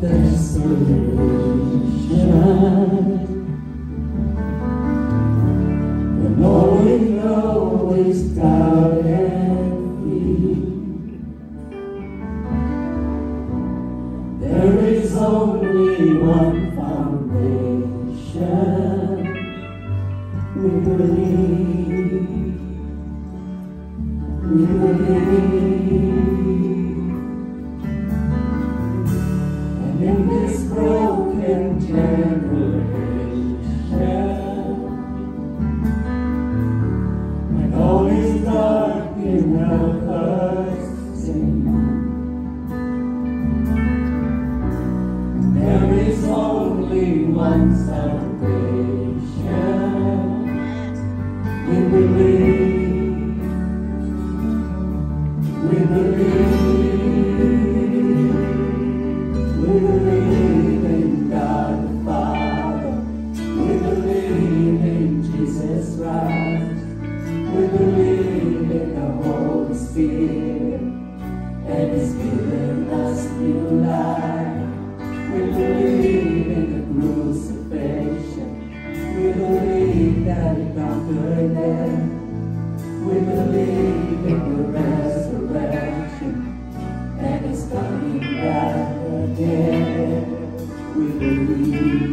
desperation. When all we know is doubt and fear, there is only one foundation. We believe, we believe. And in this broken generation, when all is dark in us, there is only one salvation. We believe, we believe, we believe in God the Father, we believe in Jesus Christ, we believe in the Holy Spirit, and He's given us new life. We believe in the crucifixion, we believe that He conquered death, we believe in the resurrection, and He's coming back again. We believe.